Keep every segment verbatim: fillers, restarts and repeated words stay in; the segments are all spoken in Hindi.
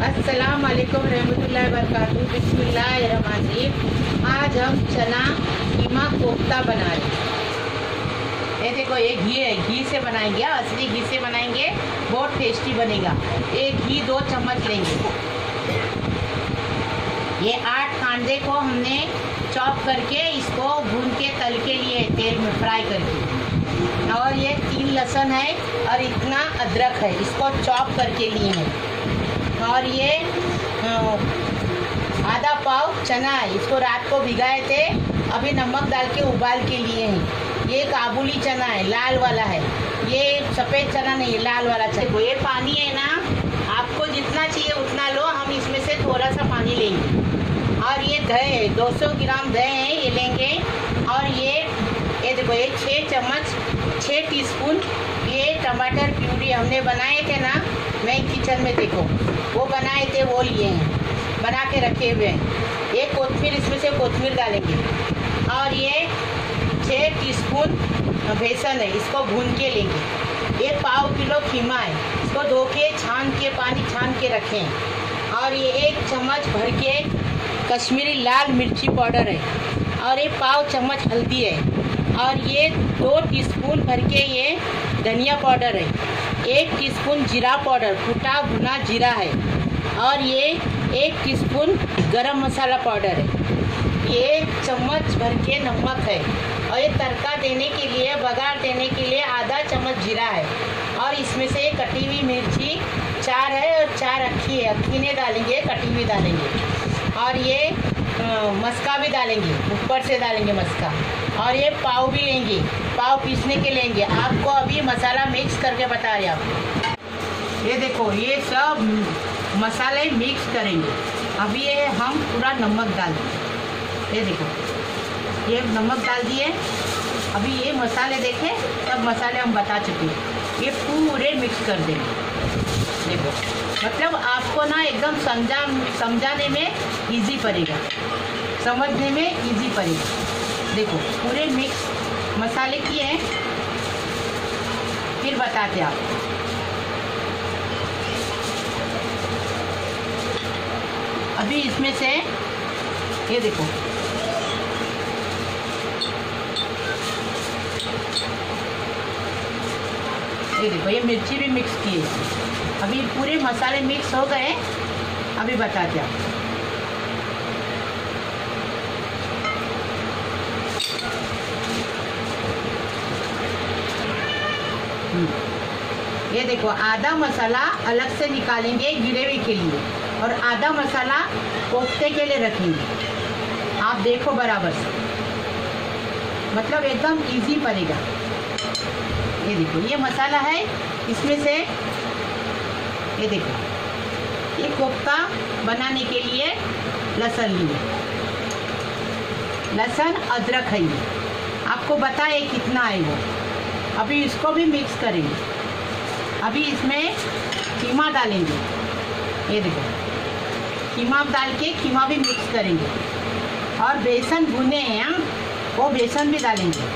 अस्सलाम वालेकुम रहमतुल्लाहि वबरकातुहू। बिस्मिल्लाहिर्रहमानिर्रहीम। आज हम चना कीमा कोफ्ता बना रहे हैं। ये देखो, ये घी है, घी से बनाएंगे, असली घी से बनाएंगे, बहुत टेस्टी बनेगा। एक घी दो चम्मच लेंगे। ये आठ कांदे को हमने चॉप करके इसको भून के तल के लिए तेल में फ्राई करके, और ये तीन लहसुन है और इतना अदरक है, इसको चॉप करके लिए हैं। और ये आधा पाव चना है, इसको रात को भिगाए थे, अभी नमक डाल के उबाल के लिए हैं। ये काबुली चना है, लाल वाला है, ये सफ़ेद चना नहीं, लाल वाला चना। ये पानी है ना, आपको जितना चाहिए उतना लो, हम इसमें से थोड़ा सा पानी लेंगे। और ये दही है, दो सौ ग्राम दही है, ये लेंगे। और ये ये देखो, ये छः चम्मच छः टीस्पून ये टमाटर प्यूरी हमने बनाए थे ना, मैं किचन में देखो वो बनाए थे, वो लिए हैं, बना के रखे हुए हैं। ये कोथमीर, इसमें से कोथमीर डालेंगे। और ये छः टीस्पून बेसन है, इसको भून के लेंगे। ये पाव किलो कीमा है, इसको धो के छान के पानी छान के रखें। और ये एक चम्मच भर के कश्मीरी लाल मिर्ची पाउडर है, और ये पाव चम्मच हल्दी है। और ये दो टीस्पून भर के ये धनिया पाउडर है। एक टीस्पून जीरा पाउडर, कुटा भुना जीरा है। और ये एक टीस्पून गरम मसाला पाउडर है। ये चम्मच भर के नमक है। और ये तड़का देने के लिए, बघार देने के लिए आधा चम्मच जीरा है। और इसमें से कटी हुई मिर्ची चार है, और चार अक्खी है, अक्खी नहीं डालेंगे, कटी हुई डालेंगे। और ये मस्का भी डालेंगे, ऊपर से डालेंगे मस्का। और ये पाव भी लेंगे, पाव पीसने के लेंगे। आपको अभी मसाला मिक्स करके बता रहे आप। ये देखो, ये सब मसाले मिक्स करेंगे। अभी ये हम पूरा नमक डाल देंगे। ये देखो, ये नमक डाल दिए। अभी ये मसाले देखें, सब मसाले हम बता चुके हैं, ये पूरे मिक्स कर देंगे। देखो, मतलब आपको ना एकदम समझा समझाने में इजी पड़ेगा, समझने में इजी पड़ेगा। देखो, पूरे मिक्स मसाले किए हैं, फिर बताते आप। अभी इसमें से ये देखो, ये देखो, ये मिर्ची भी मिक्स की है। अभी पूरे मसाले मिक्स हो गए, अभी बताते आप। ये देखो, आधा मसाला अलग से निकालेंगे ग्रेवी के लिए, और आधा मसाला कोफ्ते के लिए रखेंगे। आप देखो बराबर से, मतलब एकदम इजी पड़ेगा। ये देखो, ये मसाला है, इसमें से ये देखो, ये कोफ्ता बनाने के लिए लहसुन लिए, लहसुन अदरक है, ये आपको बताए कितना है वो। अभी इसको भी मिक्स करेंगे। अभी इसमें कीमा डालेंगे। ये देखो, कीमा डाल के कीमा भी मिक्स करेंगे। और बेसन भुने हैं, वो बेसन भी डालेंगे।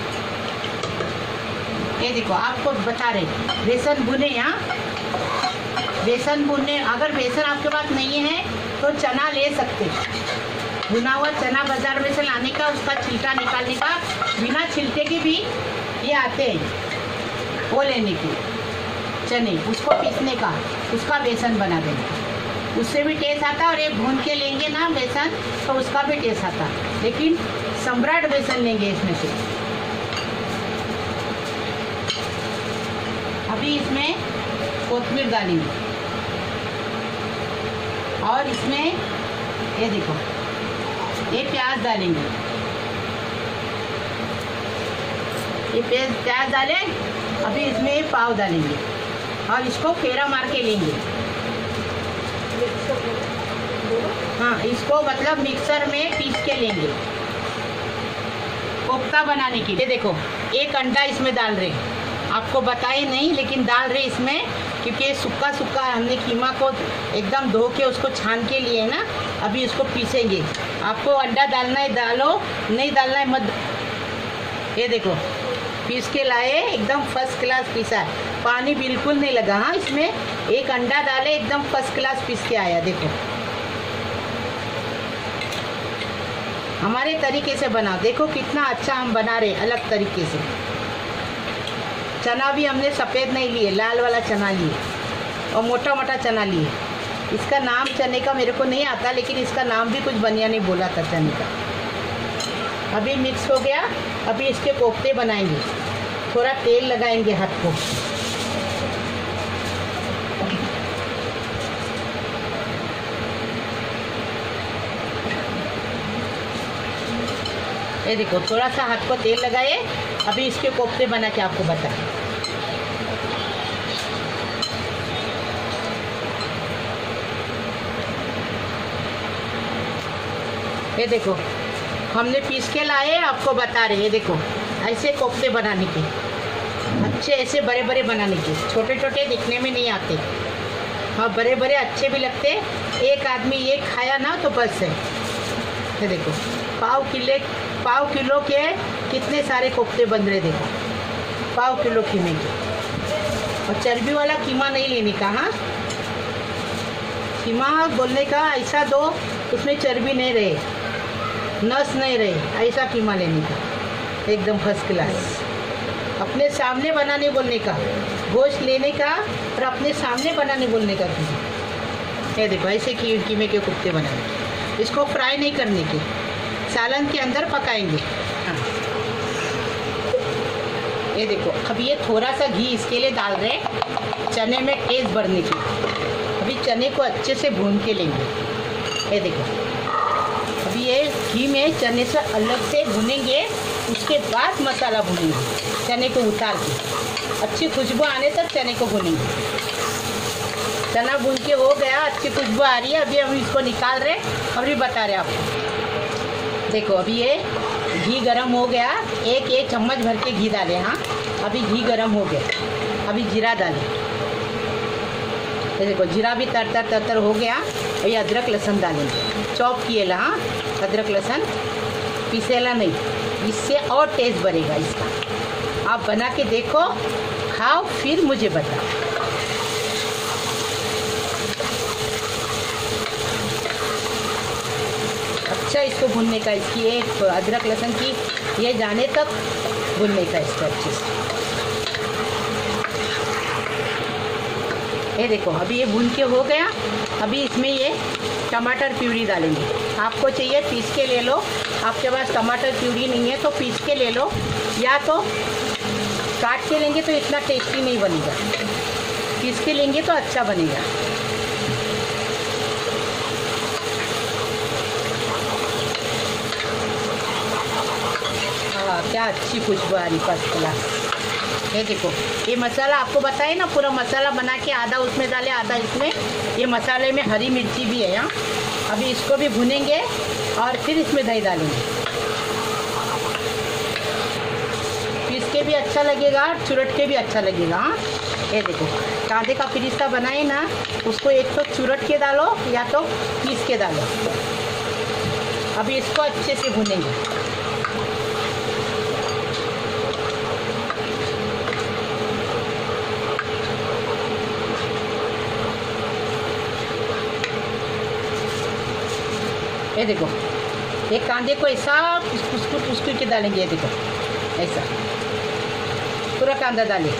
ये देखो, आपको बता रहे, बेसन भुने यहाँ, बेसन भुने। अगर बेसन आपके पास नहीं है तो चना ले सकते, भुना हुआ चना बाजार में से लाने का, उसका छिलका निकालने का, बिना छिलके के भी ये आते हैं, वो लेने की चने, उसको पीसने का, उसका बेसन बना देंगे, उससे भी टेस्ट आता है। और ये भून के लेंगे ना बेसन, तो उसका भी टेस्ट आता है, लेकिन सम्राट बेसन लेंगे इसमें से। अभी इसमें कोथमीर डालेंगे, और इसमें ये देखो, ये प्याज डालेंगे। ये प्याज प्याज डालें। अभी इसमें ये पाव डालेंगे, और इसको फेरा मार के लेंगे। हाँ, इसको मतलब मिक्सर में पीस के लेंगे कोफ्ता बनाने के लिए। देखो, एक अंडा इसमें डाल रहे हैं, आपको बताए नहीं लेकिन डाल रहे इसमें, क्योंकि ये सूखा सूखा हमने कीमा को एकदम धो के उसको छान के लिए ना। अभी इसको पीसेंगे। आपको अंडा डालना है डालो, नहीं डालना है मत। ये देखो, पीस के लाए, एकदम फर्स्ट क्लास पीसा, पानी बिल्कुल नहीं लगा। हाँ, इसमें एक अंडा डाले, एकदम फर्स्ट क्लास पीस के आया। देखो हमारे तरीके से बना, देखो कितना अच्छा हम बना रहे, अलग तरीके से। चना भी हमने सफ़ेद नहीं लिए, लाल वाला चना लिए और मोटा मोटा चना लिए। इसका नाम चने का मेरे को नहीं आता, लेकिन इसका नाम भी कुछ बनिया नहीं बोला था चने का। अभी मिक्स हो गया, अभी इसके कोफ्ते बनाएंगे। थोड़ा तेल लगाएंगे हाथ को। ये देखो थोड़ा सा हाथ को तेल लगाए, अभी इसके कोफ्ते बना के आपको बताएं। ये देखो हमने पीस के लाए, आपको बता रहे हैं। देखो ऐसे कोफ्ते बनाने के, अच्छे ऐसे बड़े बड़े बनाने के, छोटे छोटे दिखने में नहीं आते। हाँ, बड़े बड़े अच्छे भी लगते। एक आदमी एक खाया ना तो बस है। ये देखो पाव किले पाव किलो के कितने सारे कोफ्ते बन रहे। देखो पाव किलो कीमे के, और चर्बी वाला कीमा नहीं लेने का। हाँ, कीमा बोलने का ऐसा दो उसमें चर्बी नहीं रहे, नस नहीं रहे, ऐसा कीमा लेने का, एकदम फर्स्ट क्लास। अपने सामने बनाने बोलने का, गोश्त लेने का और अपने सामने बनाने बोलने का कीमा। ये देखो ऐसे कीमे के कोफ्ते बनाने, इसको फ्राई नहीं करने के, सालन के अंदर पकाएंगे। हाँ, ये देखो अब ये थोड़ा सा घी इसके लिए डाल रहे हैं, चने में टेस्ट बढ़ने की। अभी चने को अच्छे से भून के लेंगे। ये देखो अभी ये घी में चने से अलग से भूनेंगे, उसके बाद मसाला भूनेंगे। चने को उतार के अच्छी खुशबू आने तक चने को भूनेंगे। चना भून के हो गया, अच्छी खुशबू आ रही है। अभी हम इसको निकाल रहे हैं, अभी बता रहे आपको। देखो अभी ये घी गरम हो गया, एक एक चम्मच भर के घी डाले। हाँ, अभी घी गरम हो गया, अभी जीरा डालें। ये देखो जीरा भी तर तर तर तर हो गया। अभी अदरक लहसुन डालेंगे, चॉप किएला। हाँ, अदरक लहसुन पीसेला नहीं, इससे और टेस्ट बढ़ेगा इसका। आप बना के देखो, खाओ, फिर मुझे बताओ। अच्छा इसको भूनने का, इसकी एक अदरक लहसुन की ये जाने तक भूनने का इसको अच्छे से। ये देखो अभी ये भून के हो गया। अभी इसमें ये टमाटर प्यूरी डालेंगे। आपको चाहिए पीस के ले लो, आपके पास टमाटर प्यूरी नहीं है तो पीस के ले लो, या तो काट के लेंगे तो इतना टेस्टी नहीं बनेगा, पीस के लेंगे तो अच्छा बनेगा। क्या अच्छी खुशबू आ रही, फर्स्ट क्लास। ये देखो ये मसाला आपको बताए ना, पूरा मसाला बना के आधा उसमें डाले, आधा इसमें। ये मसाले में हरी मिर्ची भी है। यहाँ अभी इसको भी भुनेंगे और फिर इसमें दही डालेंगे। पीस के भी अच्छा लगेगा, चुरट के भी अच्छा लगेगा। हाँ, ये देखो कांदे का फिरिश्ता बनाए ना, उसको एक तो चुरट के डालो या तो पीस के डालो। अभी इसको अच्छे से भुनेंगे। ये देखो ये कांदे को ऐसा पुस्कुट पुस्कुट के डालेंगे। ये देखो ऐसा पूरा कांदा डालें।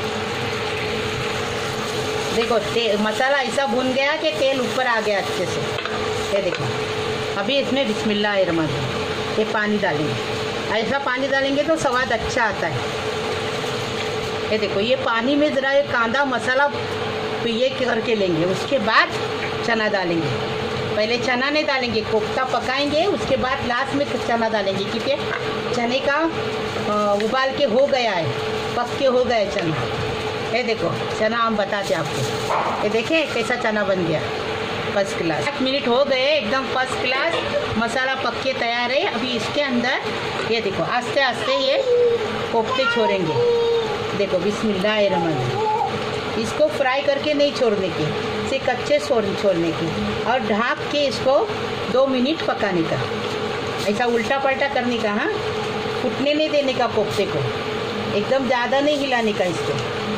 देखो तेल मसाला ऐसा भुन गया कि तेल ऊपर आ गया अच्छे से। ये देखो अभी इसमें बिस्मिल्लाहिर्रहमानिर्रहीम ये पानी डालेंगे। ऐसा पानी डालेंगे तो स्वाद अच्छा आता है। ये देखो ये पानी में ज़रा ये कांदा मसाला ये करके लेंगे, उसके बाद चना डालेंगे। पहले चना नहीं डालेंगे, कोफ्ता पकाएंगे, उसके बाद लास्ट में चना डालेंगे, क्योंकि चने का उबाल के हो गया है, पक के हो गया है चना। ये देखो चना हम बताते आपको। ये देखें कैसा चना बन गया, फर्स्ट क्लास। आठ मिनट हो गए, एकदम फर्स्ट क्लास मसाला पक के तैयार है। अभी इसके अंदर ये देखो आस्ते आस्ते ये कोफ्ते छोड़ेंगे। देखो बिस्मिल्लाहिर्रहमानिर्रहीम। इसको फ्राई करके नहीं छोड़ने के, इसे कच्चे छोड़ छोड़ने की, और ढाँप के इसको दो मिनट पकाने का, ऐसा उल्टा पलटा करने का। हाँ, फूटने नहीं देने का कोफ्ते को। एकदम ज़्यादा नहीं हिलाने का इसको।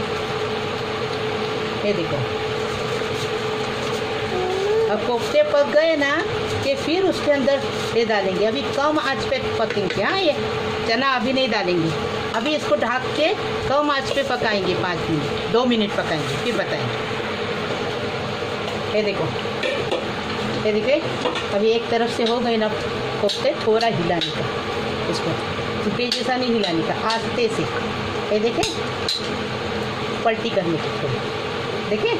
ये देखो, अब कोफ्ते पक गए ना कि फिर उसके अंदर ये डालेंगे। अभी कम आंच पे पकेंगे। हाँ, ये चना अभी नहीं डालेंगे। अभी इसको ढक के कम आंच पे पकाएंगे, पाँच मिनट दो मिनट पकाएंगे, फिर बताएंगे। ये देखो, ये देखिए, अभी एक तरफ से हो गए ना कोफ्ते, थोड़ा हिलाने का इसको, चुपे जैसा नहीं हिलाने का, आस्ते से। ये देखें, पलटी करने की थोड़ी, देखिए।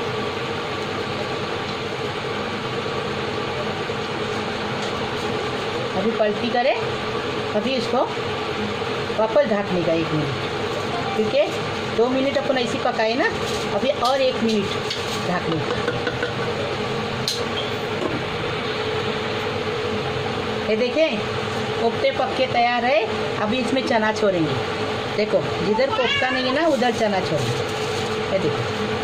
अभी पलटी करें, अभी इसको वापस ढकने का एक मिनट, ठीक है। दो मिनट अपन ऐसे पकाए ना, अभी और एक मिनट ढकने का। ये देखें, कोफ्ते पक के तैयार है। अभी इसमें चना छोड़ेंगे। देखो, जिधर कोफ्ता नहीं है ना उधर चना छोड़ेंगे। ये देखो,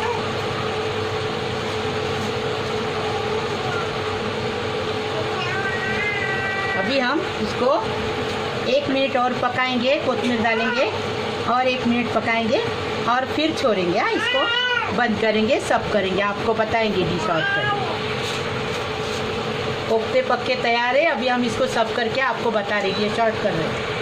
अभी हम इसको एक मिनट और पकाएंगे, कोथिमीर डालेंगे और एक मिनट पकाएंगे और फिर छोड़ेंगे। हाँ, इसको बंद करेंगे, सब करेंगे, आपको बताएंगे डिश आउट करेंगे। कोफ्ते पक के तैयार है। अभी हम इसको सर्व करके आपको बता रही है, शॉर्ट कर रहे हैं।